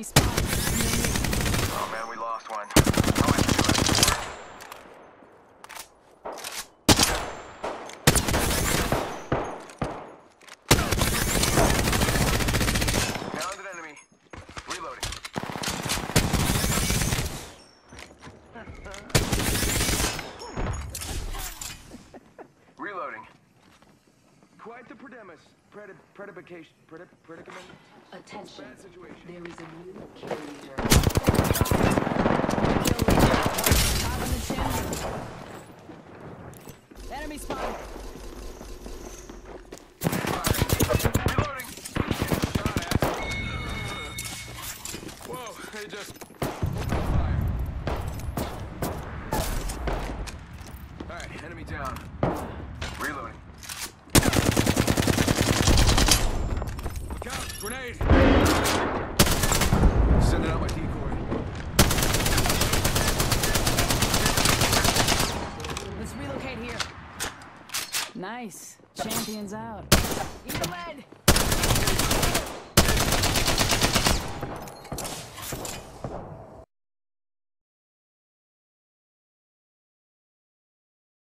spotted. Oh man, we lost one. How much did you have? Found an enemy. Reloading. Reloading. Quite the predicament. Attention. Bad situation. There is a new kill leader. Top on the chin. Enemy spotted. Reloading. Shot at. Whoa, they just opened fire. Alright, enemy down. Reloading. Look out, grenade! Sending out my decoy. Let's relocate here. Nice. Champions out. Eat the lead.